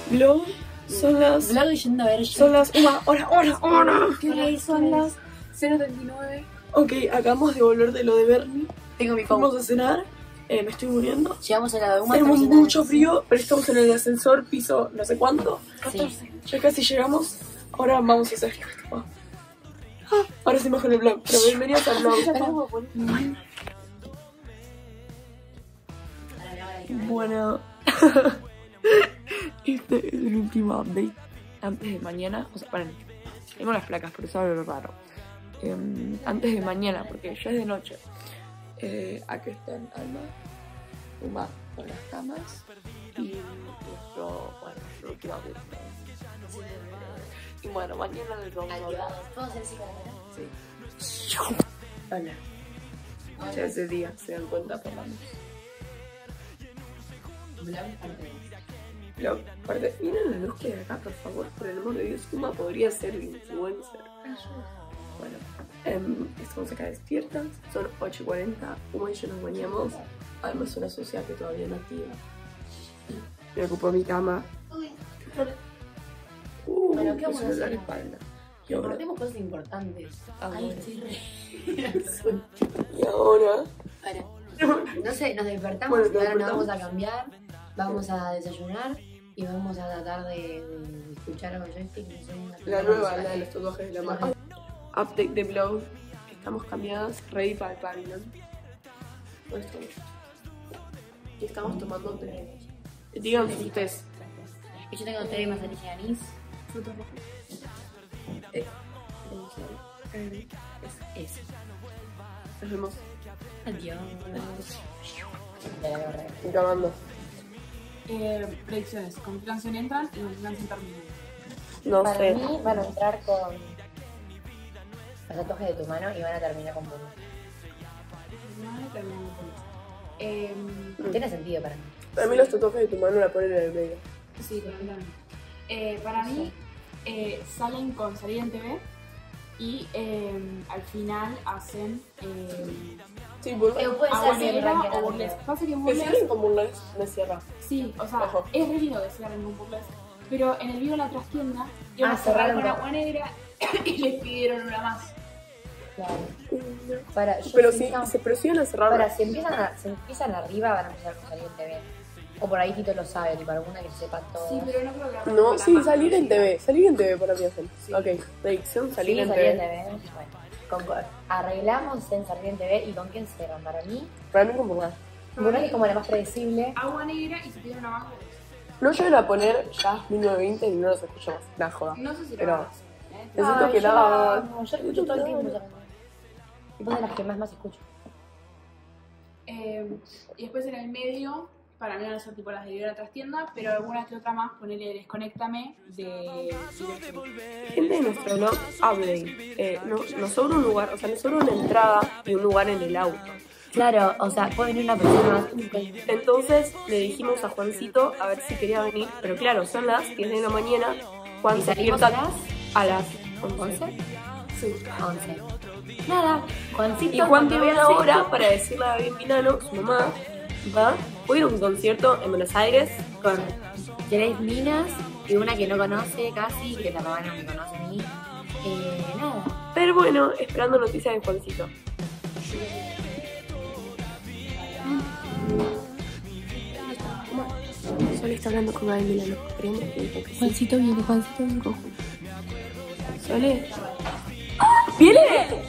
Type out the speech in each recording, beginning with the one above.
Vlog. Son las... Vlog yendo a ver yo. Son las... ¡Hora! ¿Qué son las 0:39? Ok, acabamos de volver de lo de Bernie. Tengo mi phone. Vamos a cenar. Me estoy muriendo. Llegamos a la Duma. Tenemos mucho frío, pero estamos en el ascensor, piso no sé cuánto. Sí. Ya casi llegamos. Ahora vamos a hacer... ahora seguimos con el vlog. Pero bienvenidos al vlog. Bueno, este es el último update antes de mañana. O sea, paren, tengo las placas, por eso hablo raro. Antes de mañana, porque ya es de noche. Aquí están Alma, Uma con las camas y nuestro último update. Y bueno, mañana les vamos a hablar. ¿Puedo hacer así para Sí. Hola. Ya es de día, se dan cuenta por la luz. Vlog, aparte, miren la luz que hay acá, por favor, por el amor de Dios. Uma podría ser influencer. Bueno, estamos acá despiertas, son 8:40, Uma y yo nos bañamos. Además, una sociedad que todavía no activa. Me ocupo mi cama. Bueno, ¿qué vamos a hacer? La espalda. Y ahora, Compartimos cosas importantes. Ay, estoy re... y ahora, No sé, nos despertamos Bueno, y ahora nos despertamos. vamos a cambiar, vamos a desayunar y vamos a tratar de escuchar algo de joystick. No sé, la nueva, la de los tatuajes de la mano. Update de vlog. Estamos cambiadas, ready para el Babylon. Y estamos tomando té. Digan ustedes. Y yo tengo té de manzanilla de anís. Frutos rojos. Eso. Nos vemos. Adiós. Grabando. Predicciones, ¿con qué canción entran y con qué canción terminan? No Para sé. mí van a entrar con los tatuajes de tu mano y van a terminar con Bruno. No, terminan con eso. Tiene sentido para mí. Para mí los tatuajes de tu mano la ponen en el medio. Sí, para mí también. Para mí, salen con Salir en TV y al final hacen Sí, burles. Puede ser Aguanera Ranking o Burlesque. Pasa que Que Burlesque, cierren como un les me cierra. sí, o sea, Ojo. es re lindo que cierren con Burlesque, pero en el vivo de la trastienda iban Ah, a cerrar cerraron con con- Agua Negra y les pidieron una más. Claro. Para, yo Pero siento- sí, pero sí van a cerrar. Para, si empiezan arriba van a empezar con Salir en TV. O por ahí Tito lo sabe, tipo alguna que sepa todo. Sí, pero no creo que No, arranque sí, con la salir en más TV. Salir en TV para mí hacen. Sí. Ok, predicción, salir Sí, en Salir en TV. TV. Bueno, arreglamos en Salir en TV y con quién cierran. Para mí, Para mí como más. Bruno es como la más predecible. Agua Negra y se pidieron una más. No llegan a poner ya 1920 y no los escuchamos. La joda. No sé si Pero- lo hagas. Necesito Ay, que yo la la hagan. amo, yo escucho todo el tiempo esa canción. Y vos de las que más escucho. Y después en el medio, para mí van a ser tipo las de Vibra Trastienda, pero alguna que otra más, ponele Desconéctame de... Gente de nuestro blog, update. Nos sobra un lugar, o sea, nos sobra una entrada y un lugar en el auto. Claro, o sea, puede venir una persona más. Entonces le dijimos a Juancito a ver si quería venir, pero claro, son las 10 de la mañana. Juan ¿Y se salimos despierta a a las 11? 11. Sí. 11. Nada, Juancito. Y Juan tiene una Juancito. hora para decirle a David Milano, su mamá, voy a ir a un concierto en Buenos Aires con... 3 minas y una que no conoce casi, que la mamá no me conoce ni. Nada. Pero bueno, esperando noticias de Juancito. Solo está hablando con David Milano. Esperemos que diga que sí. Juancito viene. Sole. ¡Viene!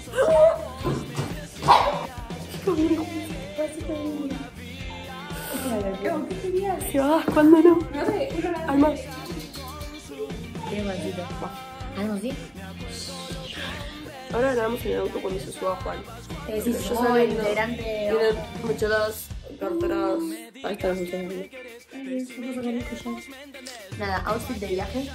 ¿Qué vas? ¿Cuándo no? No sé, Alma. Tiene Juancito. ¿Algo así? Ahora grabamos en el auto cuando se suba Juan. Sí, Yo yo soy soy el integrante. Tienen mochilas, carteras. Ahí están las mochilas. Nada, outfit de viaje.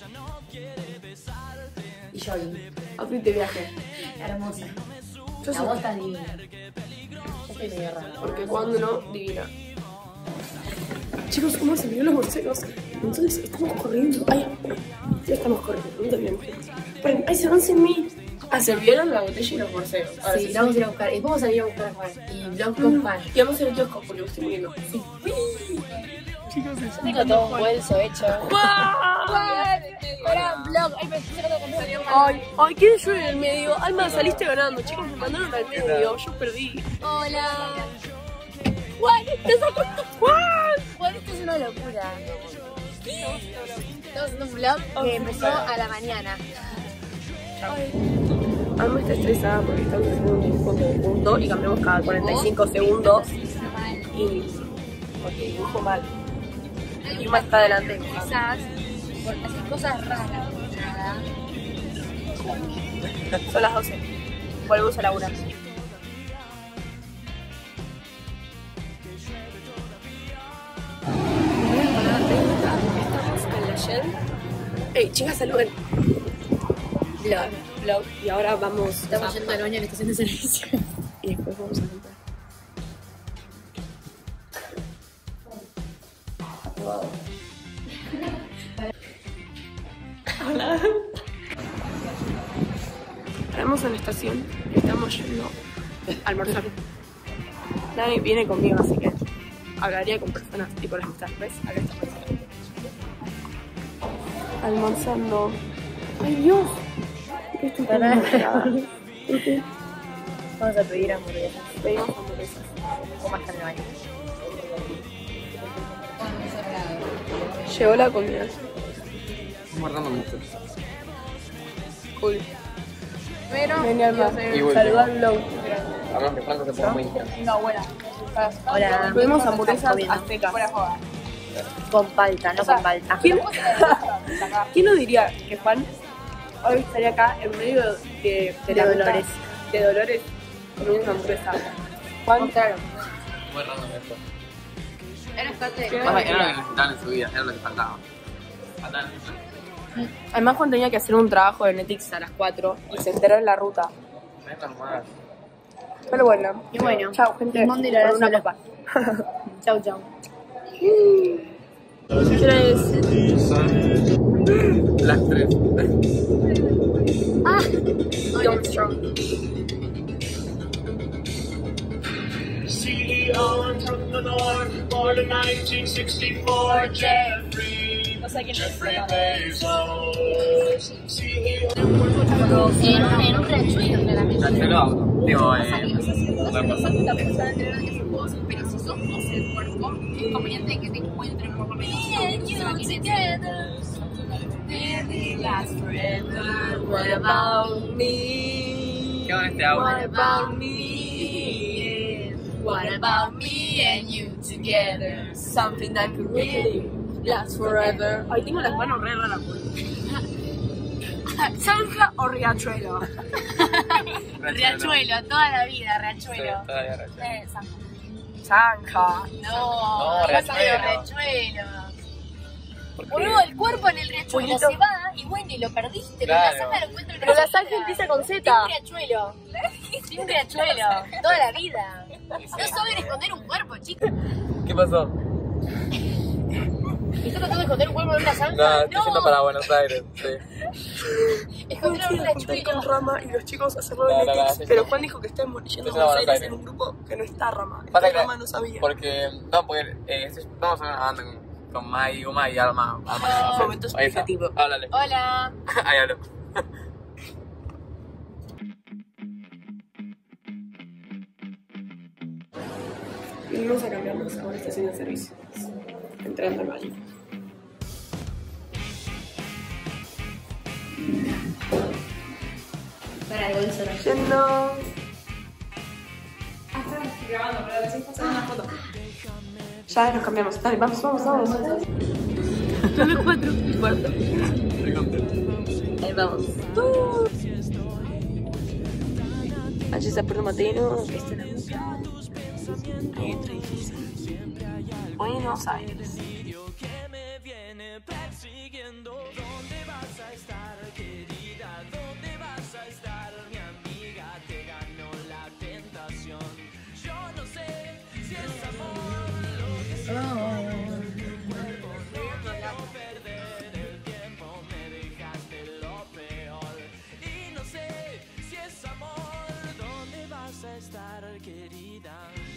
Y jogging. Outfit de viaje. Hermosa. Yo La soy- bota es divina. Yo estoy medio rara. Porque cuando no, divina. Chicos, ¿cómo se vieron los borseros? Entonces estamos corriendo. Ay, ya estamos corriendo. No te bien. Esperen, ay, se van sin mí. Ah, se vieron la botella y los borseros. Ahora Sí, la vamos a ir a buscar. Y después vamos a ir a buscar a Juan. Y vlog con Juan. Y vamos a ir al kiosco porque me estoy muriendo. Sí. chicos. Yo tengo todo un bolso hecho. Era un blog. Ay, me estoy sacando con salió mal. Ay, ¿quién yo en el medio? Alma, saliste ganando, chicos, me mandaron al medio, yo perdí. Hola. Juan, te saco. Juan, esto es una locura. Estamos haciendo un vlog que empezó a la mañana. Alma está estresada porque estamos haciendo un dibujo en conjunto y cambiamos cada 45 segundos. Y porque dibujo mal. Y más está adelante. Quizás por hacer cosas raras. Nada. Son las 12. Volvemos a laburar. Estamos en la Shell. Ey, chicas, saluden. Vlog. Y ahora vamos. Estamos yendo al baño a la estación de servicio. Y después vamos a comprar. Hola. Paramos en la estación y estamos yendo a almorzar. Nadie viene conmigo, así que hablaría con personas tipo las que ¿ves? Acá está almorzando. ¡Ay, Dios! ¿Qué estoy tan enojada? Vamos a pedir hamburguesas. Pedimos hamburguesas. O más en el baño. Llegó la comida. Estamos guardando mucho. Cool. Pero. Vení al mar. Y vuelve. Saludar al vlog. Además que Franco se pone muy intenso. No, buena. Hola. Pedimos hamburguesas Comiendo. aztecas. Con palta, no con palta. ¿Quién no diría que Juan hoy estaría acá en medio de la Dolores. ruta de Dolores comiendo una hamburguesa? Juan, Claro. Muy random esto. Era parte de. Era lo que necesitaban en su vida, era lo que faltaba. Fatal. además Juan tenía que hacer un trabajo de Netflix a las 4 y se enteró en la ruta. No es normal. Pero bueno. Y bueno, Chao, gente. el mundo y la Por una sola. copa. Chau, chau. ¿Qué hora es? Las 3. Armstrong. CEO from the north, born in 1964, Jeffrey Bezos. CEO. En un ranchuelo, claramente. Cancelo, digo, Pero si sos vos el cuerpo, es conveniente que te encuentres por lo menos What about me? ¿qué con este audio? What about me? What about me and you together? Something that could really last forever. Ay, tengo las manos re raras. ¿Zanja o riachuelo? Riachuelo, toda la vida, Riachuelo. Todavía Riachuelo. Zanja. No, Riachuelo. Boludo, el cuerpo en el riachuelo Puñito. se va y bueno, y lo perdiste. Claro. Pero la zanja lo encuentra en Pero la riachuelo. zanja empieza con Z. Tiene un riachuelo. Tiene un riachuelo. Toda la vida. No saben esconder un cuerpo, chicos. ¿Qué pasó? ¿Estás tratando de esconder un cuerpo en una zanja? No, estoy yendo para Buenos Aires, sí. Esconder un Juntar con riachuelo. Rama y los chicos hacerlo No, de no, Netflix, sí, pero sí. Juan dijo que estamos yendo a Estoy Buenos yendo a Aires Buenos en un grupo que no está Rama. Pasa Que que Rama no sabía. Porque, no, porque vamos a una banda con Mai y Alma. Momento Ahí está. explicativo. Háblale. Hola. Ahí hablo. Vinimos a cambiarnos a una estación de servicio. Entrando al baño. Para el bolso. Yendo. Grabando, pero recién pasando una foto. Ya nos cambiamos. Dale, vamos. Son las 4 y cuarto. Ahí vamos. Allí está Puerto Mateo. Esta es la música. Ahí entra difícil. Buenos Aires.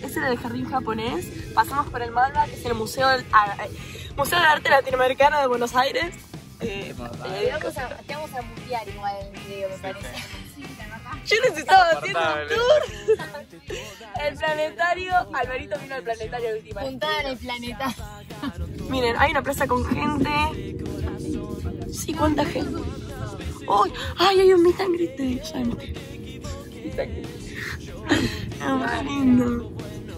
ese era el jardín japonés. Pasamos por el Malva, que es el Museo de Arte Latinoamericano de Buenos Aires. Te vamos a mutear igual el video, me parece. Yo les estaba haciendo un tour. El planetario, Alvarito vino al planetario de última. Puntada en el planeta. Miren, hay una plaza con gente. Sí, ¿cuánta gente? ¡Uy! ¡Ay, hay un meet and greet! ¿Sabemos qué? Meet and greet. ¡Qué lindo!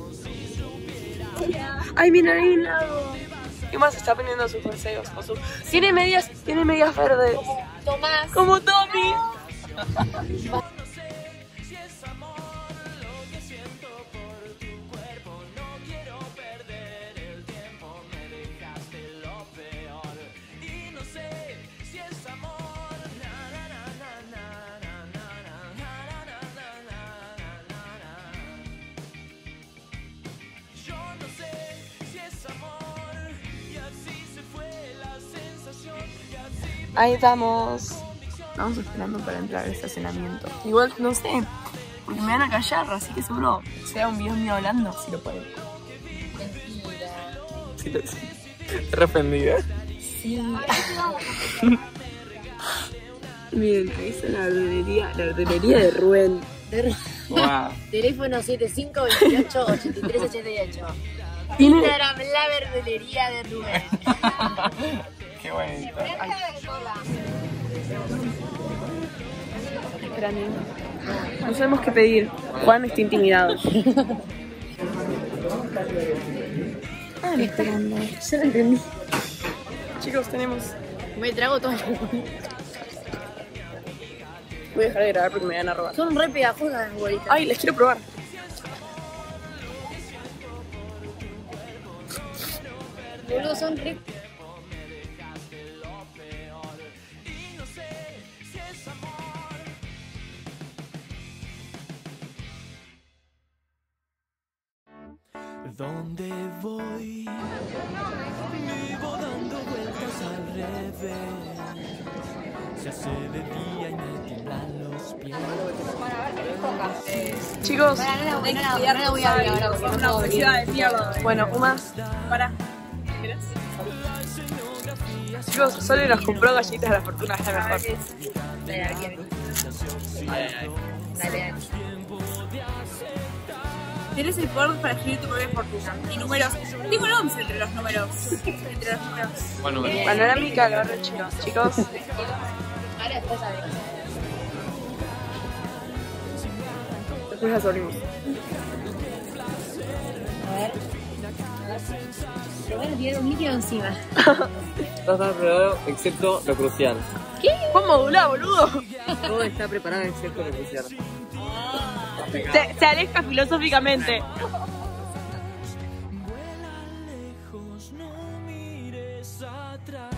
¡Ay, mira, hay un lago! Y más está poniendo sus paseos. Tiene medias verdes. Tomás. Como Tommy. Ahí estamos. Estamos esperando para entrar al estacionamiento. Igual, no sé, porque me van a callar, así que seguro sea un video mío hablando, si lo pueden. Mentira. Sí. Re ofendida. Sí. Miren, ahí está la verdulería de Rubén. Wow. Teléfono 7528-8388. Tiene... Instagram, la verdulería de Rubén. Qué bonito. Esperando. No sabemos qué pedir. Juan está intimidado. Están esperando. Ya lo entendí. Chicos, tenemos... Me trago todo el... Voy a dejar de grabar porque me van a robar. Son re pegajosas las bolitas. Ay, les quiero probar. Boludo, son re... ¿Dónde voy? Vivo dando vueltas al revés. Se hace de día y me tiemblan los pies. Chicos, No la voy a abrir ahora porque no puedo abrir. bueno, Uma, para. Chicos, Sole nos compró galletitas de la fortuna, está mejor. Dale, aquí. Dale. Tienes el poder para escribir tu propia fortuna. Y números. Tengo el 11 entre los números. Bueno, Panorámica del barrio chino. Chicos, Ahora después abrimos. después las abrimos. A ver. Te voy a tirar un líquido encima. todo está preparado excepto lo crucial. ¿Cómo modulá, boludo? Todo está preparado excepto lo crucial. Se aleja filosóficamente. Vuela lejos, no mires atrás.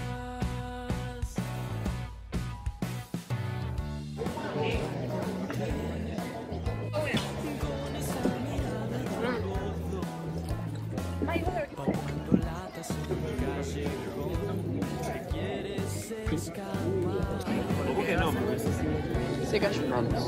Cuando latas en mi callejón, te quieres escapar. Se cayó una luz.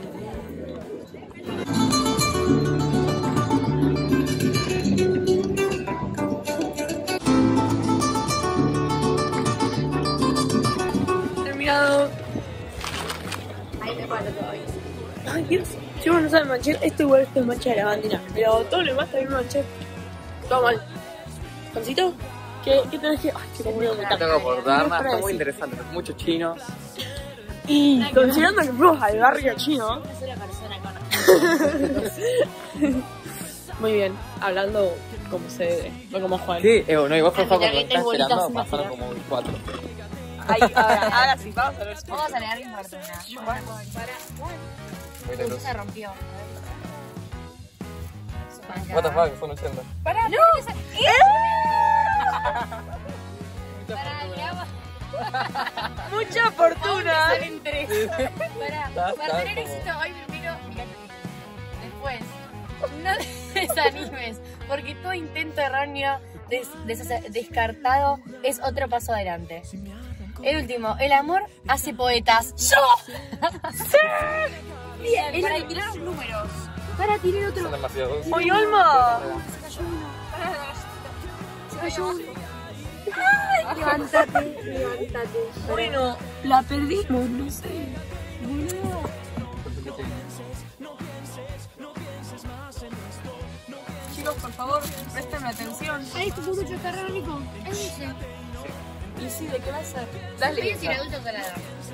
Terminado. Ahí me paro todavía. Ay, Dios. Chicos, no saben manchar. Esto igual es mancha de lavandina. Pero todo lo demás también manché. Todo mal. ¿Juancito? ¿Qué tenés que...? Ay, chicos, voy a vomitar. Tengo que aportar, ¿Qué nada, está muy decir? interesante. Muchos chinos. Y considerando que fuimos al barrio chino. Es una persona con... Muy bien, hablando como se debe, no como Juan. Sí, no, y vos por favor, Mira, cuando que estás bolitas esperando, sin pasaron vacilar. como 4. Ahí, ahora sí, vamos a ver. Vamos a leer mi fortuna. Uy, se rompió. What the fuck, fue un 80. Pará, no. Pará, digamos. ¡Mucha fortuna! Salen tres. Pará, para tener éxito hoy primero, después, no te desanimes, porque todo intento erróneo descartado es otro paso adelante. El último, el amor hace poetas. ¡Yo! ¡Sí! Bien, para tirar los números. Para, tiré otro. Son demasiados. ¡Ay, Alma! Se cayó uno. Ay, levántate. Bueno, la perdimos, no sé. Chicos, por favor, préstenme atención. Ay, tu mucho carro, Nico. Es ese. ¿Y sí, de qué va a ser? Voy a decir adulto colado.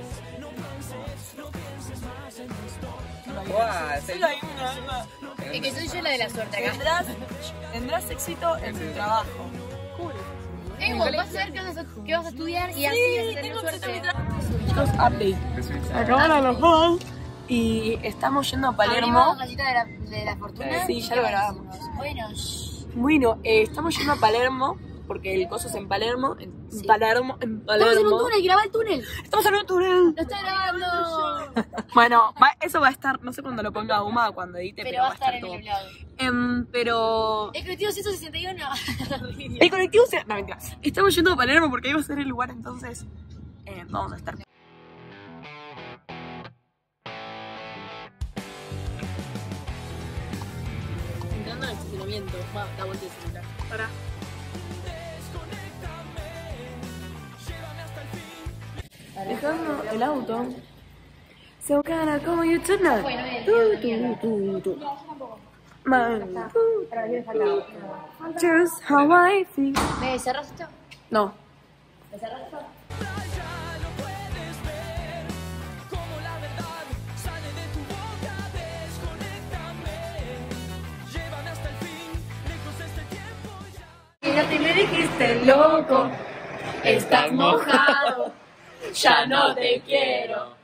¡Guau! Solo hay una, Alma. Es que soy yo la de la suerte acá. Tendrás éxito en tu trabajo. Vas a ver qué vas a estudiar y así vas a tener suerte. Chicos, update. Acabaron los juegos y estamos yendo a Palermo. ¿Abrimos la cajita de la fortuna? Sí, ya lo grabamos. Bueno, Estamos yendo a Palermo porque el coso es en Palermo. En Sí. Palermo. estamos en un túnel, graba el túnel. Estamos en un túnel. Lo estoy grabando. Bueno, eso va a estar, no sé cuándo lo ponga Uma, cuando edite, Pero va a estar en todo. el blog. Pero El colectivo 161. el colectivo se... No, mentira. Estamos yendo a Palermo porque ahí va a ser el lugar, entonces vamos a estar. Entrando al estacionamiento. Va, da vuelta de celular. Para. Dejando el auto. So kinda como you tonight. Man. Just how I feel. ¿Me cerras esto? No. ¿Me cerras esto? Ya me dijiste loco, estás mojado, ya no te quiero.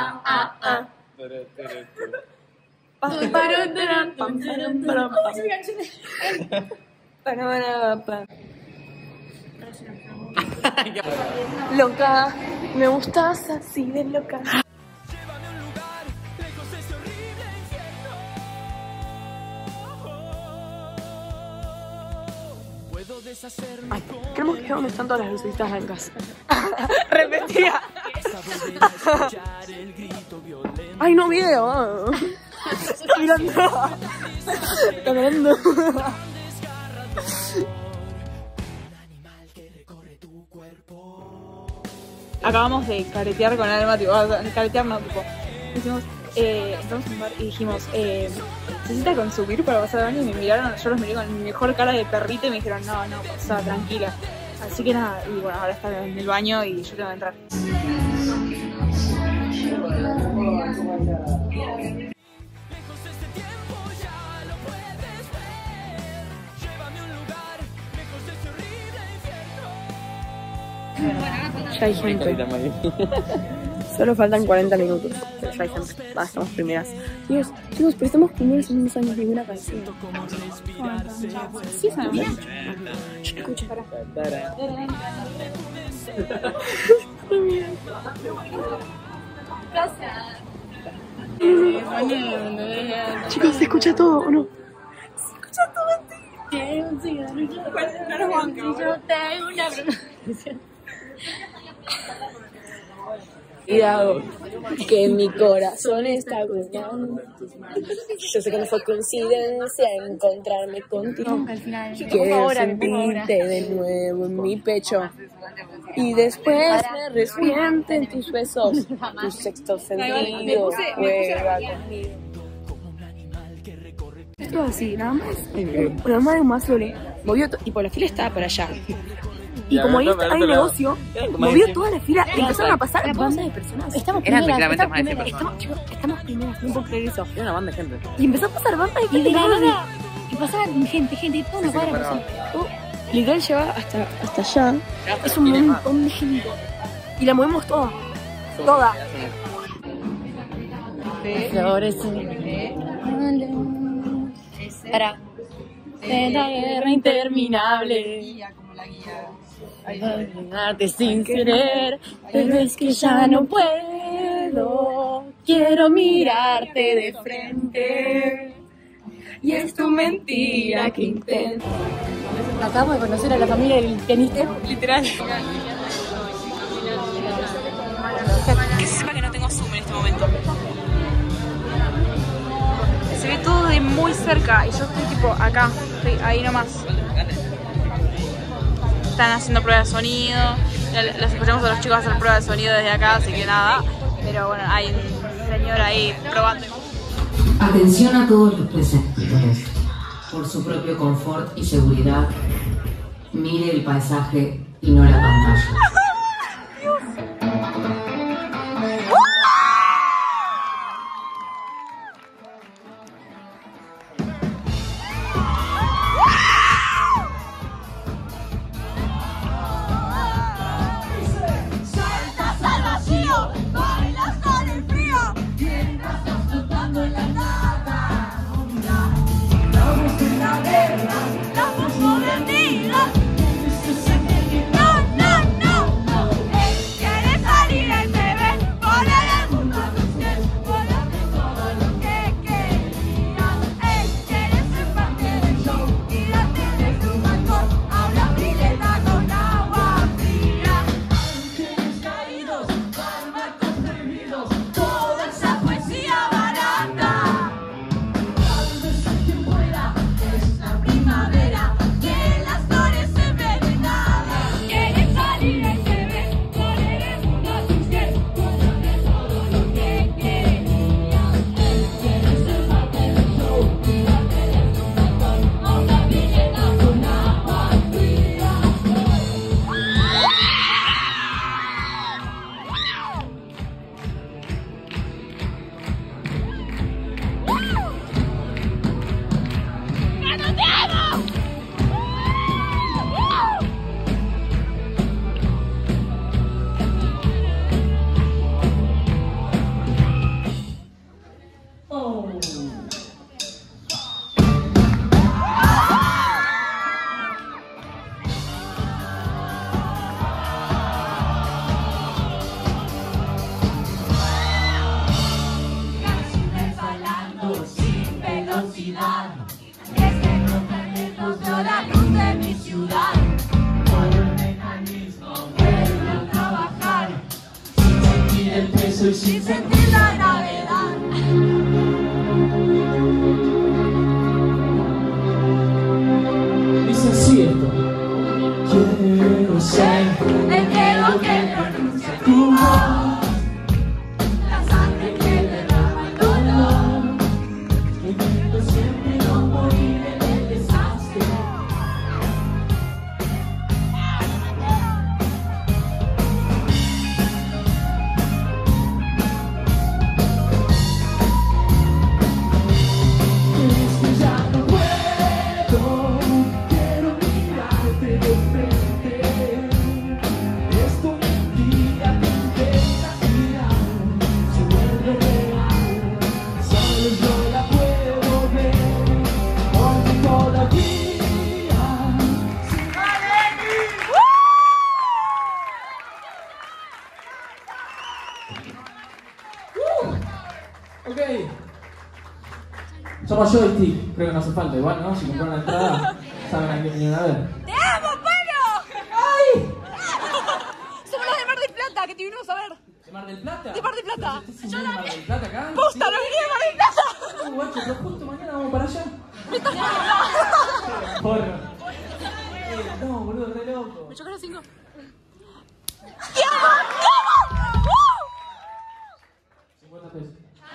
Loca, me gustas así de loca. Ay, creo que dónde están todas las lucecitas blancas. Repetía. Ay, no video. Está mirando. Está mirando. Acabamos de caretear con Alma, tipo, caretear no, tipo, decimos, entramos en un bar y dijimos, ¿necesita consumir para pasar al baño? Y me miraron, yo los miré con mi mejor cara de perrito y me dijeron, no, pasa, tranquila. Así que nada, y bueno, ahora está en el baño y yo tengo que entrar. Ya hay gente. Solo faltan 40 minutos. Pero ya hay gente. Va, estamos primeras. Dios, chicos, pero estamos primeras en unos años de una canción. Sí, ¿sabes? Escucha, para. Chicos, ¿se escucha todo o no? Se escucha todo, Cuidado, que mi corazón está gustando. Yo sé que no fue coincidencia encontrarme contigo. Quiero sentirte de nuevo en mi pecho. Y después me revienten tus besos. Tu sexto sentido juega conmigo. Esto así, nada más. Una madre más sole. Movió tipo la fila estaba para allá. Y como ahí hay negocio, movió toda la fila, empezaron a pasar bandas de personas. Estamos primeras, estamos primeras, no puedo creer eso. Era una banda de gente. Y empezó a pasar bandas de gente. Y pasaban gente, toda una cuadra pasó. Literal lleva hasta allá. Es un montón de gente. Y la movemos toda. Toda. Flores para la guerra interminable. Olvidarte sin querer, pero es que ya no puedo. Quiero mirarte de frente. Y es tu mentira que intento. Acabo de conocer a la familia del pianista, literal. Que se sepa que no tengo zoom en este momento. Se ve todo de estoy muy cerca y yo estoy tipo acá, estoy ahí nomás. Están haciendo pruebas de sonido, los escuchamos a los chicos hacer pruebas de sonido desde acá, así que nada. Pero bueno, hay un señor ahí probando. Atención a todos los presentes. Por su propio confort y seguridad, mire el paisaje y no la pantalla. Sin sentir la gravedad. Dice así esto. Quiero ser el dedo que pronuncia tu voz, la sangre que derrama el dolor, intento siempre no morir en el desastre. Ok. Somos Joystick, creo que no hace falta, igual, ¿no? Si compraron la entrada, saben a qué vinieron a ver. ¡Te amo, Palo! ¡Ay! Somos los de Mar del Plata, que te vinimos a ver. ¿De Mar del Plata? De Mar del Plata. ¿Yo de Mar del Plata acá? ¡Posta, lo vine de Mar del Plata! Guacho, pero justo mañana vamos para allá. Porro. No, boludo, re loco. Me chocaron 5. ¡Te amo! ¡Te amo! 50 pesos.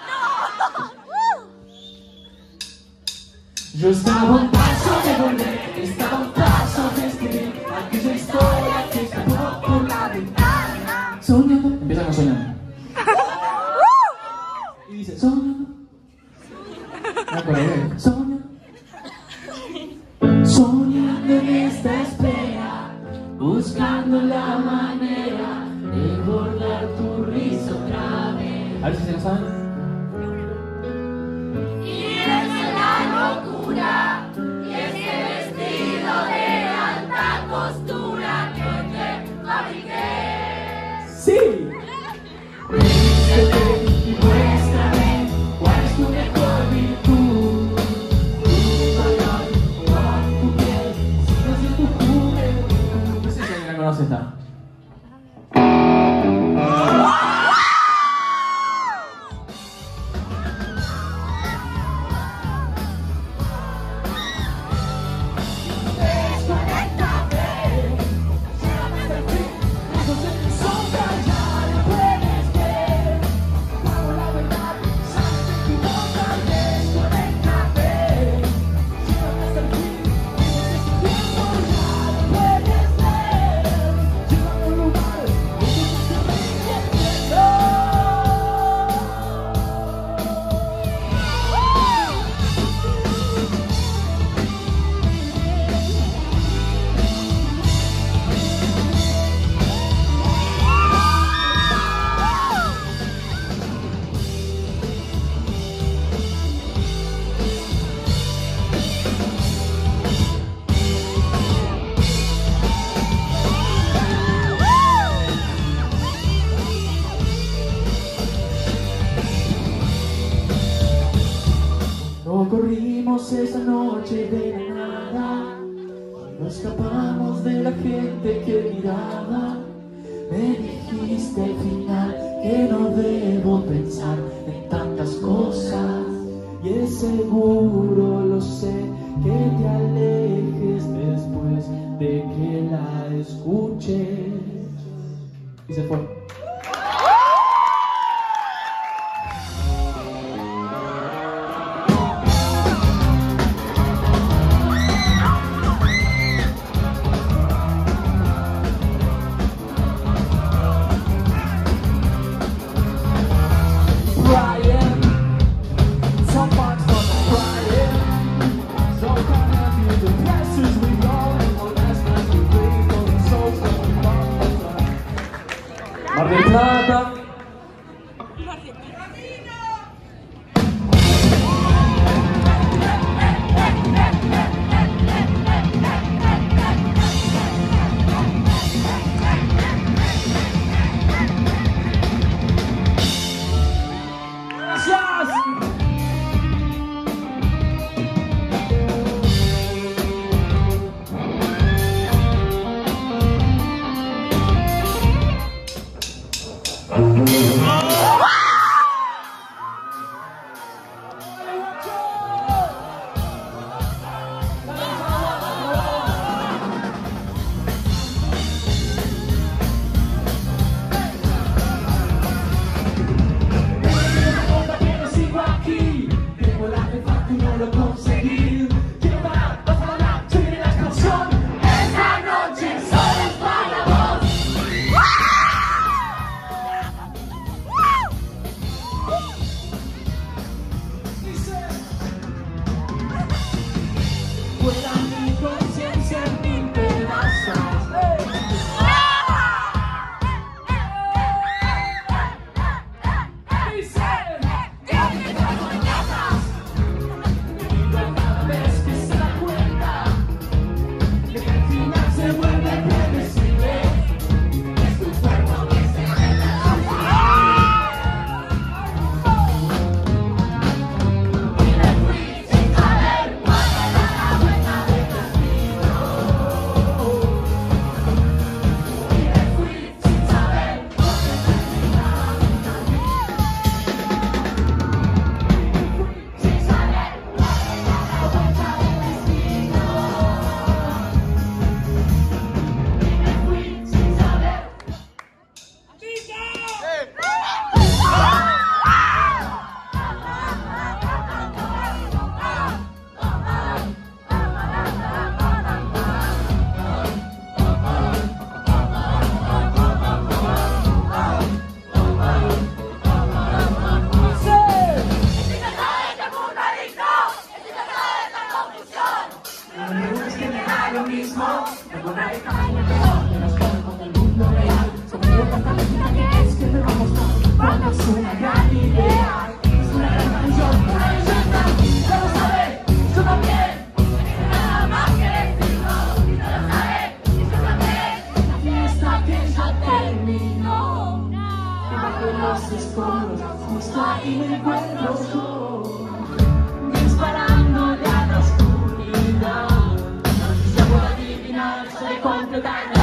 Yo estaba un paso de volver, estaba un paso de escribir aquella historia que escapó por la ventana. Soñando. Empieza con soñando. Y dice, soñando. Por ahí, soñando. Soñando en esta espera, buscando la manera de bordar tu risa otra vez. A ver si se lo saben. Y es la locura, y ese vestido de alta costura que te fabriqué. ¡Sí! Príncipe, y muéstrame cuál es tu mejor virtud. salimos esa noche de la nada, nos escapamos de la gente que miraba. Me dijiste al final que no debo pensar en tantas cosas, y es seguro, lo sé, que te alejes después de que la escuches. Y se fue. Mar del Plata. Disparándole a la oscuridad, no sé si puedo adivinar, soy completamente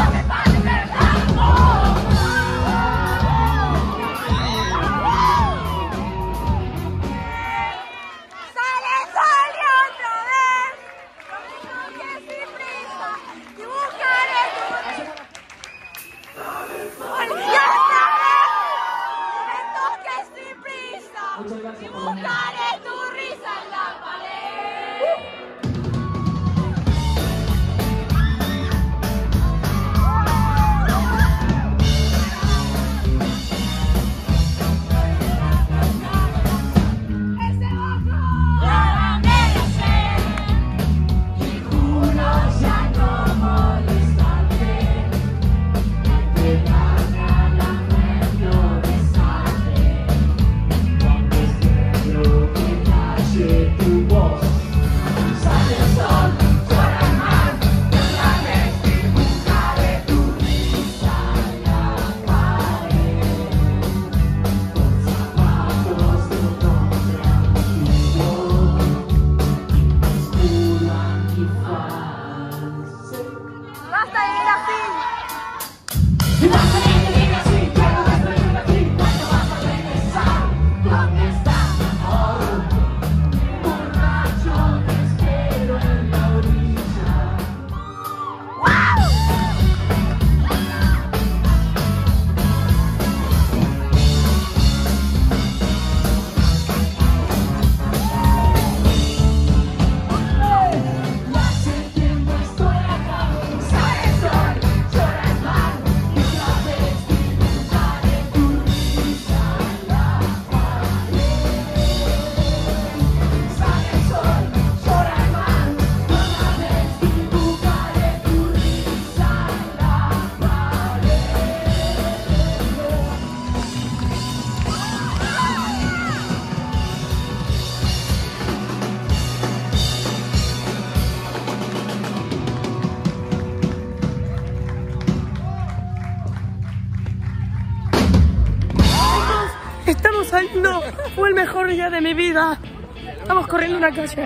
mejor día de mi vida. Estamos corriendo una calle.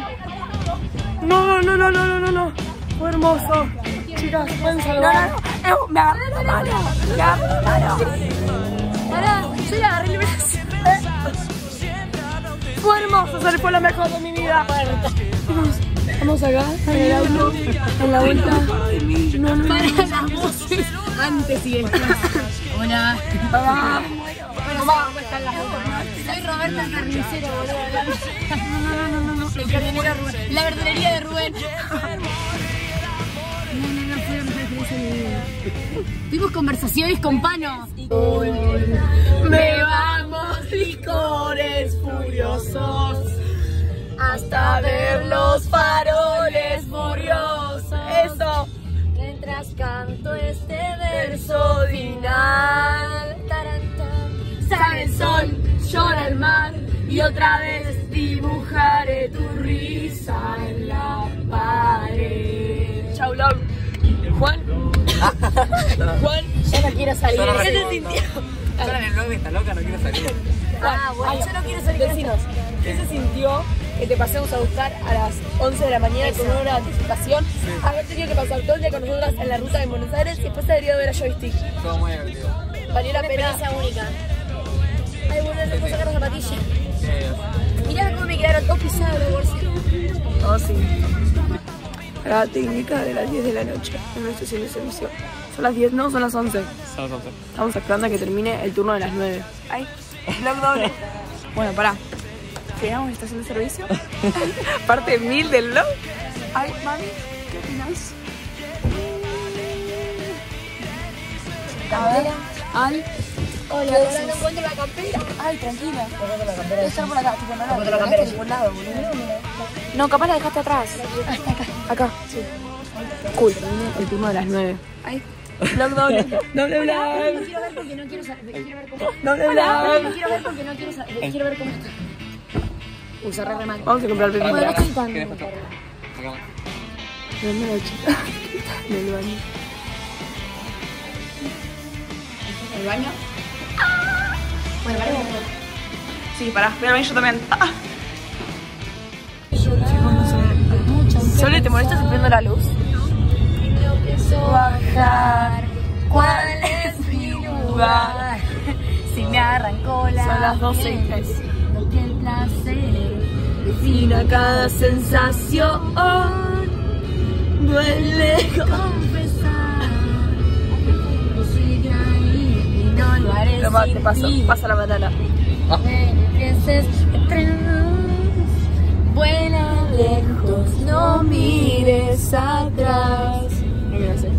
No. Fue hermoso. Chicas, pueden salvar. Me agarré la mano. Pará, yo le agarré el brazo. Fue hermoso, fue la mejor de mi vida. Vamos acá, en el auto, en la vuelta. Para las voces antes y después. Hola. ¿Cómo están las voces? Soy Roberta el carnicero, boludo. No. El carnicero Rubén. La verdulería de Rubén. No, fue lo mejor que hice en mi vida. Tuvimos conversaciones con Pano. Bebamos licores furiosos hasta ver los faroles furiosos. Eso. Mientras canto este verso final. Sale el sol, llora el mar y otra vez dibujaré tu risa en la pared. Chau, love. Juan. Ya no quiero salir. ¿Qué te sintió? Solo en el blog de esta loca no quiero salir. Bueno, yo no quiero salir. Decinos, ¿qué se sintió que te pasemos a buscar a las 11 de la mañana con una hora de anticipación? Haber tenido que pasar todo el día con nosotras en la ruta de Buenos Aires y después haber ido a ver a Joystick. Todo muy divertido. Valió la Una pena. experiencia única. Ay, bueno, no puedo sacar las zapatillas. Sí. Mirá cómo me quedaron dos pisadas de bolsillo. Oh, sí. La técnica de las 10 de la noche en una estación de servicio. Son las 10, no, son las 11. Son las 11. Estamos esperando a que termine el turno de las 9. Ay, vlog doble. Bueno, pará. ¿Llegamos a la estación de servicio? Parte 1000 del vlog. Ay, mami, ¿qué opinas? Al... Hola, no encuentro la campera. Ay, tranquila. ¿Dónde la campera? Debe estar por acá, tipo, no ¿Encuentro la campera? por ningún lado, boludo. No, capaz la dejaste atrás. Acá, sí. Cool, termine el turno de las 9. Ay. Vlog doble. Doble vlog. No quiero ver porque no quiero saber. Quiero ver cómo. Doble No vlog. quiero ver porque no quiero saber. Quiero ver cómo está. Uy, cerré re mal. Vamos a comprar pepino. Bueno, no estoy tan. ¿Qué foto? Acá. ¿Dónde la chica? En el baño. ¿El baño? Bueno, paremos. Sí, pará, espérame, yo también. Sole, ¿te molesta si prendo la luz? No pienso bajar. ¿Cuál es mi lugar? Si me arrancó la. Son las 12:03. Lo que el placer Defina cada sensación. Duele. confesar. Sigue ahí y no lo haré. Toma, sin te paso. ti. Pasa la batalla. Empieces atrás. Vuela lejos, no mires atrás. No quiero hacer.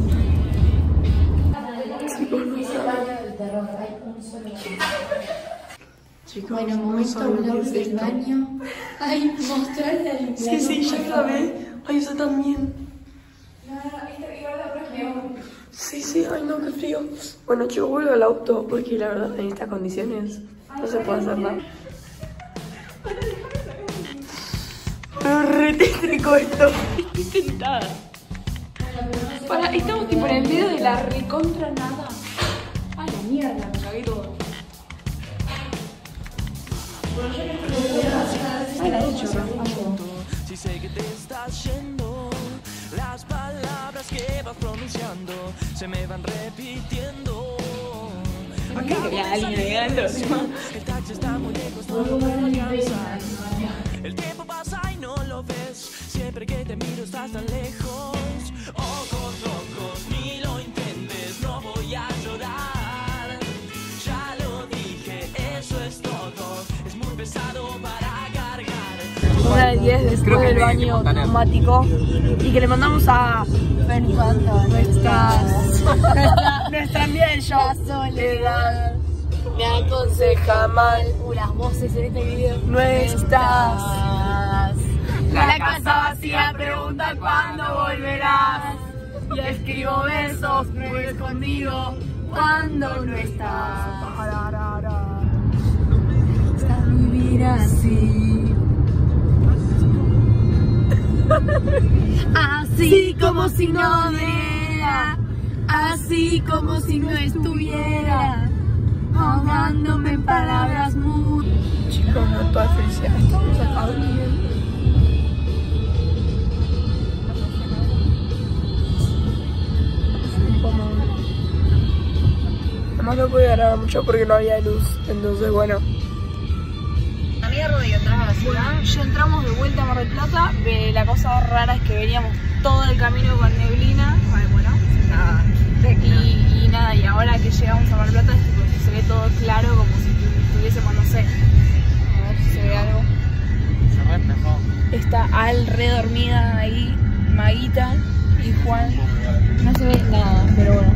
Chicos, Bueno, momento vlog del baño. Ay, mostrarle al Sí, sí, ya grabé. Ay, yo también. Sí, sí, ay no, qué frío. Bueno, chicos, vuelvo al auto porque la verdad en estas condiciones no se puede hacer nada. Pero re tétrico esto. Estoy tentada. Para, estamos tipo en el medio de la recontra nada. Ay, la mierda, me cagué todo. Ay, la he hecho, Si sé que te estás yendo, las palabras que vas pronunciando se me van repitiendo. Acá había alguien llegando. El taxi está muy lejos, no lo puedo alcanzar. El tiempo pasa y no lo ves. Siempre que te miro estás tan lejos. Ojos rojos, ni lo intentes, no voy a llorar. Ya lo dije, eso es todo. Es muy pesado para cargar. Una de 10 después del baño automático y que le mandamos a nuestra amiga del show. La soledad Me aconseja mal, las voces en este video. no estás. La casa vacía pregunta cuándo volverás. Y escribo besos muy escondido cuando no estás. Está vivir así. Así como si no viera, así como si no estuviera, ahogándome en palabras mudas. No, no, toda felicidad. Estamos acá bien. Además no podía grabar mucho porque no había luz, entonces bueno. Bueno, ya entramos de vuelta a Mar del Plata. La cosa rara es que veníamos todo el camino con neblina. Bueno, nada. Y nada, y ahora que llegamos a Mar del Plata es tipo, se ve todo claro como si estuviésemos, no sé. A ver si se ve algo. Se reflejó. Está Al re dormida ahí, Maguita y Juan. No se ve nada, pero bueno.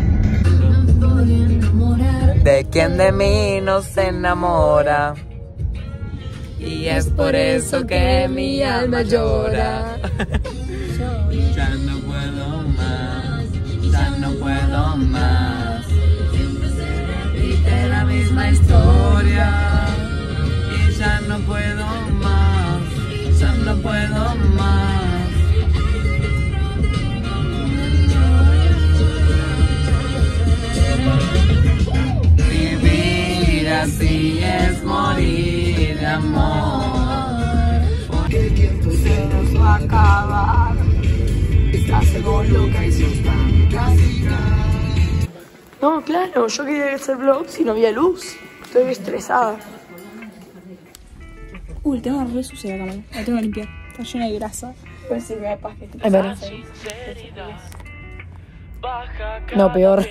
¿De quién de mí no se enamora? Y es por eso que mi alma llora. Ya no puedo más, ya no puedo más. Siempre se repite la misma historia. Y ya no puedo más, ya no puedo más. Vivir así es morir de amor. Porque el tiempo se nos va a acabar. Estás algo loca y sos tan clásica. No, claro, yo quería hacer vlogs y no había luz. Estoy estresada. Tengo re sucia la cámara. La tengo que limpiar. Está llena de grasa. Pues sí, me da paz que te pasa. No, peor.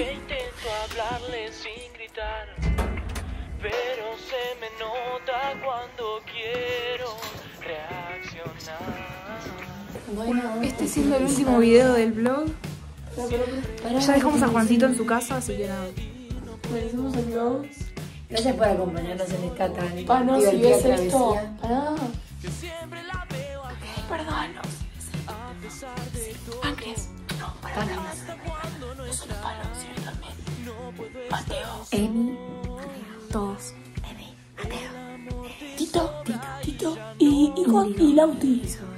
Pero se me nota cuando quiero reaccionar. Bueno, este siendo el último video del vlog. Ya dejamos a Juancito en su casa, así que nada. Merecemos el vlog. Gracias por acompañarnos en esta tan No, si ves divertida esto. travesía. Pará. Perdónanos. Páncreas. No, perdónanos. No solo Palo, sino también Mateo, Emi, todos. Emi, Mateo, Tito y Juan y Lauti.